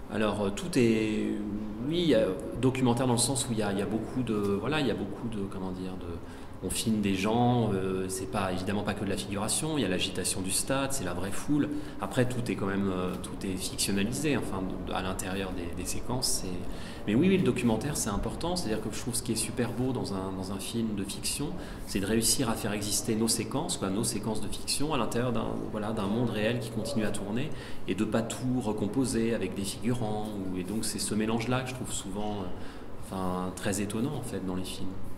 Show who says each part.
Speaker 1: Alors tout est, oui, documentaire dans le sens où il y a beaucoup de, voilà, il y a beaucoup de, comment dire, on filme des gens. C'est pas évidemment pas que de la figuration. Il y a l'agitation du stade, c'est la vraie foule. Après tout est quand même, tout est fictionnalisé. Enfin, à l'intérieur des séquences. Mais oui, oui, le documentaire c'est important. C'est-à-dire que je trouve ce qui est super beau dans un film de fiction, c'est de réussir à faire exister nos séquences, quoi, nos séquences de fiction à l'intérieur d'un, voilà, d'un monde réel qui continue à tourner et de pas tout recomposer avec des figurants. Et donc c'est ce mélange-là que je trouve souvent, enfin, très étonnant en fait dans les films.